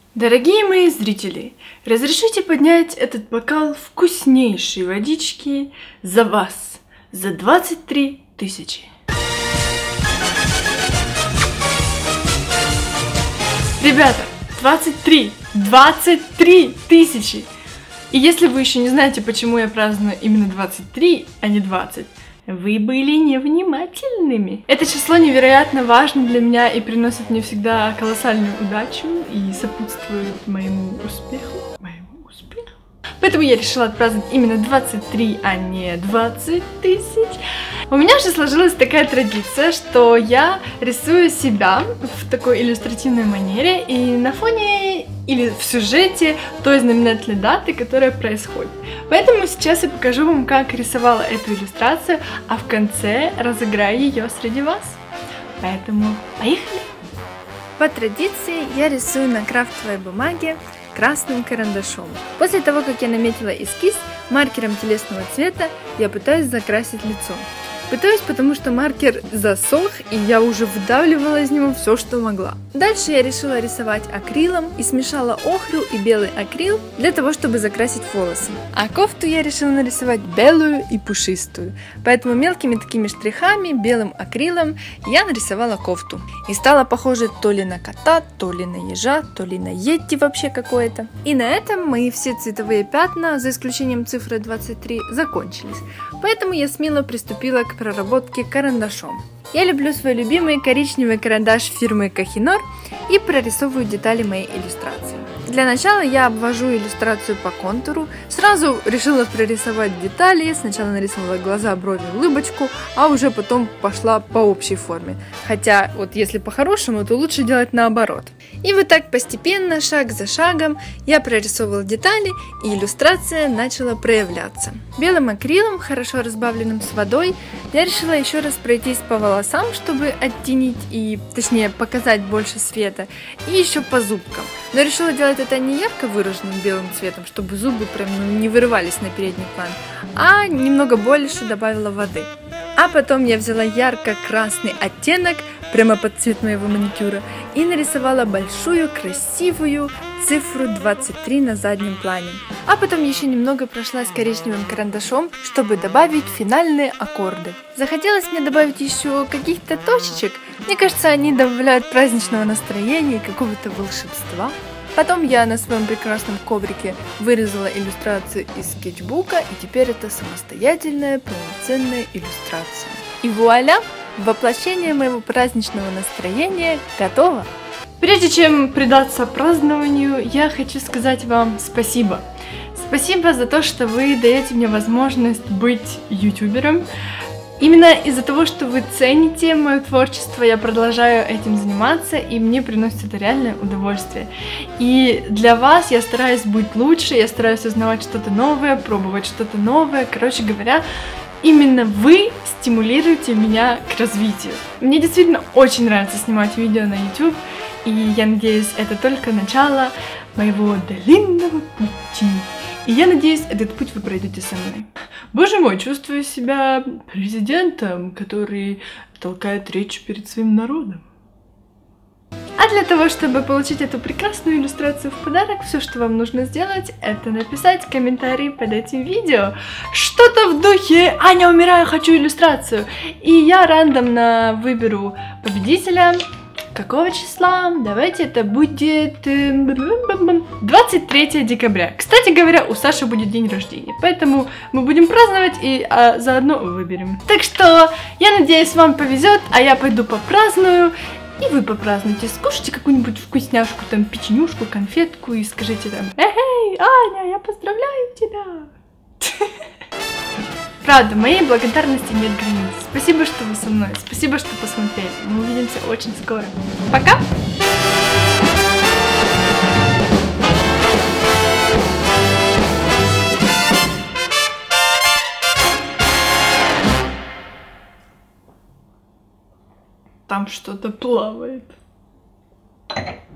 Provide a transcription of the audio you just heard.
Дорогие мои зрители, разрешите поднять этот бокал вкуснейшей водички за вас, за 23 тысячи. Ребята, 23 тысячи! И если вы еще не знаете, почему я праздную именно 23, а не 20, вы были невнимательными. Это число невероятно важно для меня и приносит мне всегда колоссальную удачу и сопутствует моему успеху. Поэтому я решила отпраздновать именно 23, а не 20 тысяч. У меня же сложилась такая традиция, что я рисую себя в такой иллюстративной манере и на фоне или в сюжете той знаменательной даты, которая происходит. Поэтому сейчас я покажу вам, как рисовала эту иллюстрацию, а в конце разыграю ее среди вас. Поэтому поехали! По традиции я рисую на крафтовой бумаге красным карандашом. После того, как я наметила эскиз, маркером телесного цвета я пытаюсь закрасить лицо. Пытаюсь, потому что маркер засох, и я уже выдавливала из него все, что могла. Дальше я решила рисовать акрилом и смешала охру и белый акрил для того, чтобы закрасить волосы. А кофту я решила нарисовать белую и пушистую. Поэтому мелкими такими штрихами, белым акрилом я нарисовала кофту. И стала похожа то ли на кота, то ли на ежа, то ли на йети вообще какое-то. И на этом мои все цветовые пятна, за исключением цифры 23, закончились. Поэтому я смело приступила к проработке карандашом. Я люблю свой любимый коричневый карандаш фирмы Kohinoor и прорисовываю детали моей иллюстрации. Для начала я обвожу иллюстрацию по контуру, сразу решила прорисовать детали, сначала нарисовала глаза, брови, улыбочку, а уже потом пошла по общей форме. Хотя вот если по-хорошему, то лучше делать наоборот. И вот так постепенно, шаг за шагом, я прорисовывала детали, и иллюстрация начала проявляться. Белым акрилом, хорошо разбавленным с водой, я решила еще раз пройтись по волосам, чтобы оттенить и, точнее, показать больше света, и еще по зубкам. Но решила делать это не ярко выраженным белым цветом, чтобы зубы прям не вырывались на передний план, а немного больше добавила воды. А потом я взяла ярко-красный оттенок, прямо под цвет моего маникюра, и нарисовала большую красивую цифру 23 на заднем плане. А потом еще немного прошлась коричневым карандашом, чтобы добавить финальные аккорды. Захотелось мне добавить еще каких-то точечек. Мне кажется, они добавляют праздничного настроения и какого-то волшебства. Потом я на своем прекрасном коврике вырезала иллюстрацию из скетчбука, и теперь это самостоятельная полноценная иллюстрация. И вуаля! Воплощение моего праздничного настроения готово! Прежде чем предаться празднованию, я хочу сказать вам спасибо. Спасибо за то, что вы даете мне возможность быть ютубером. Именно из-за того, что вы цените мое творчество, я продолжаю этим заниматься, и мне приносит это реальное удовольствие. И для вас я стараюсь быть лучше, я стараюсь узнавать что-то новое, пробовать что-то новое. Короче говоря, именно вы стимулируете меня к развитию. Мне действительно очень нравится снимать видео на YouTube, и я надеюсь, это только начало моего длинного пути. И я надеюсь, этот путь вы пройдете со мной. Боже мой, чувствую себя президентом, который толкает речь перед своим народом. А для того, чтобы получить эту прекрасную иллюстрацию в подарок, все, что вам нужно сделать, это написать комментарий под этим видео. Что-то в духе «Аня, умираю, хочу иллюстрацию». И я рандомно выберу победителя. Какого числа? Давайте это будет 23 декабря. Кстати говоря, у Саши будет день рождения, поэтому мы будем праздновать и заодно выберем. Так что я надеюсь, вам повезет, а я пойду попраздную, и вы попразднуйте. Скушайте какую-нибудь вкусняшку, там печенюшку, конфетку и скажите там: «Эй, Аня, я поздравляю тебя!» Правда, моей благодарности нет границ. Спасибо, что вы со мной. Спасибо, что посмотрели. Мы увидимся очень скоро. Пока! Там что-то плавает.